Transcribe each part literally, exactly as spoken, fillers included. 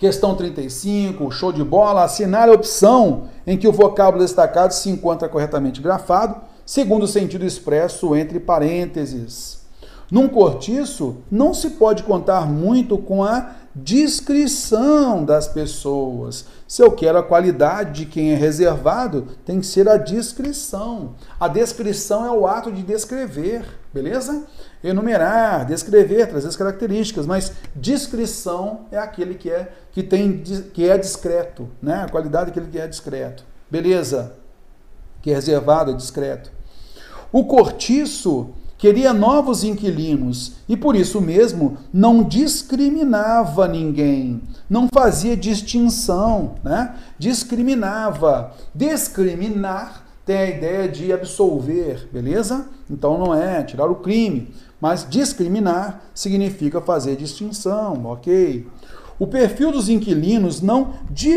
Questão trinta e cinco, show de bola. Assinar a opção em que o vocábulo destacado se encontra corretamente grafado, segundo o sentido expresso entre parênteses. Num cortiço, não se pode contar muito com a descrição das pessoas. Se eu quero a qualidade de quem é reservado, tem que ser a descrição. A descrição é o ato de descrever, beleza? Enumerar, descrever, trazer as características, mas descrição é aquele que é, que tem, que é discreto, né? A qualidade é aquele que é discreto, beleza? Que é reservado, é discreto. O cortiço queria novos inquilinos e, por isso mesmo, não discriminava ninguém, não fazia distinção, né? Discriminava. Discriminar tem a ideia de absolver, beleza? Então não é tirar o crime, mas discriminar significa fazer distinção, ok? O perfil dos inquilinos não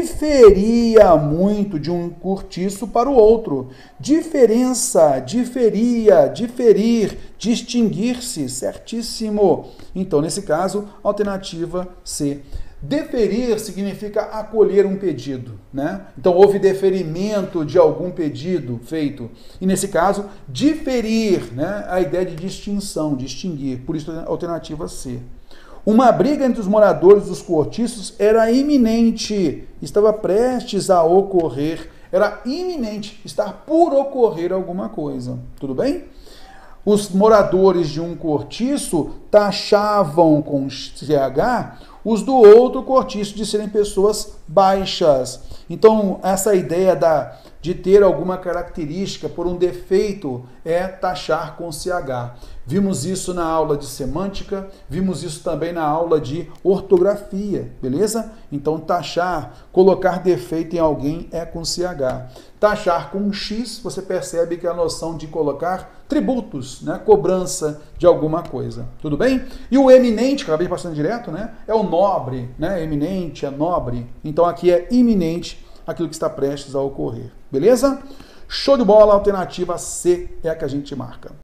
diferia muito de um cortiço para o outro. Diferença, diferia, diferir, distinguir-se, certíssimo. Então, nesse caso, alternativa C. Deferir significa acolher um pedido, né? Então, houve deferimento de algum pedido feito. E, nesse caso, diferir, né? A ideia de distinção, distinguir. Por isso, alternativa C. Uma briga entre os moradores dos cortiços era iminente, estava prestes a ocorrer, era iminente, estar por ocorrer alguma coisa. Tudo bem? Os moradores de um cortiço taxavam com C H os do outro cortiço de serem pessoas baixas. Então, essa ideia da, de ter alguma característica por um defeito é taxar com C H. Vimos isso na aula de semântica, vimos isso também na aula de ortografia, beleza? Então, taxar, colocar defeito em alguém é com C H. Taxar com X, você percebe que é a noção de colocar tributos, né? Cobrança de alguma coisa, tudo bem? E o eminente, acabei passando direto, né? É o nobre, né? Eminente, é nobre. Então, aqui é iminente aquilo que está prestes a ocorrer, beleza? Show de bola, alternativa C é a que a gente marca.